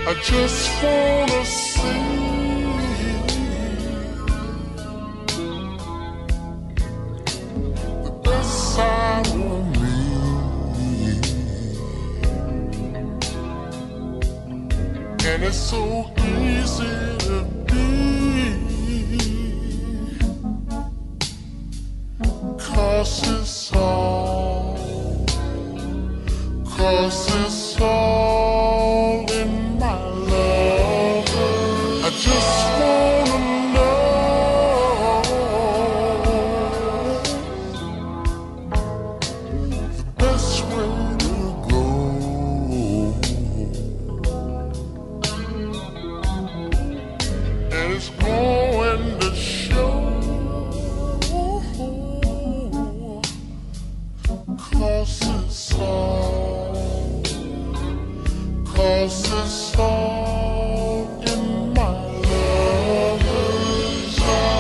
I just wanna see the best side of me. And it's so easy to be, 'cause it's all in my love. I just wanna know the best way to go. And it's going to show, 'cause it's all in my lover's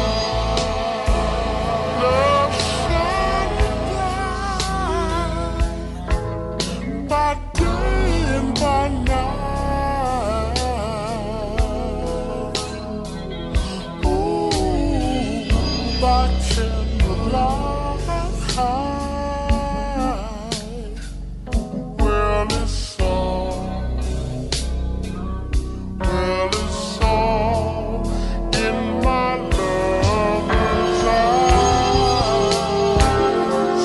eyes. Love shining bright by day and by night. Ooh, by candlelight. Well, it's all in my lover's eyes.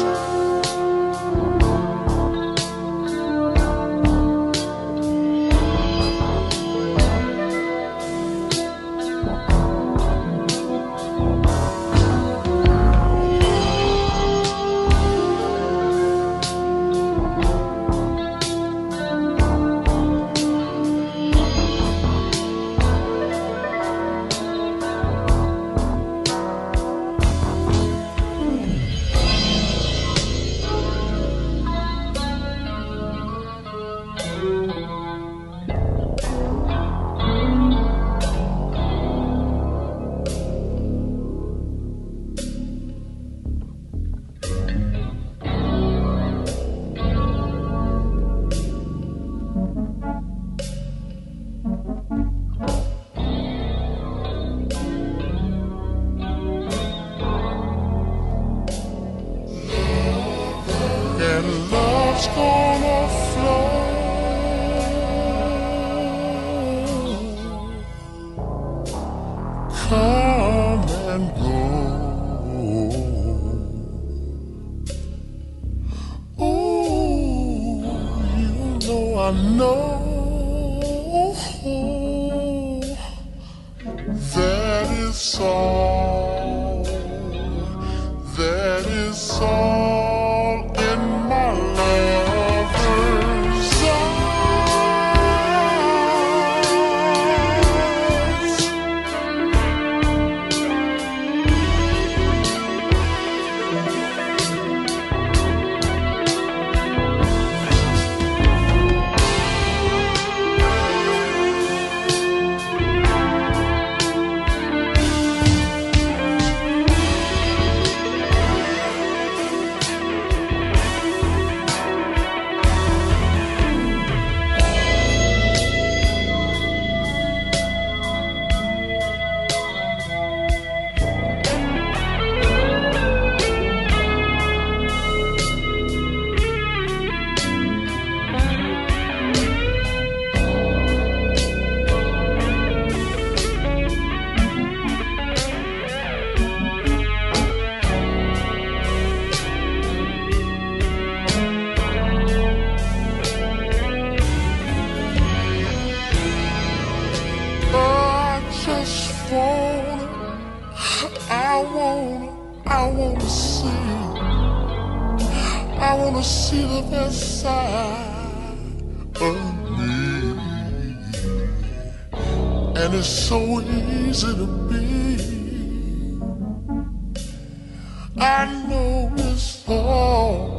And love's gonna flow, come and go. Ooh, you know I know that it's all, that it's all in my lover's eyes. I wanna see the best side of me. And it's so easy to be. I know it's all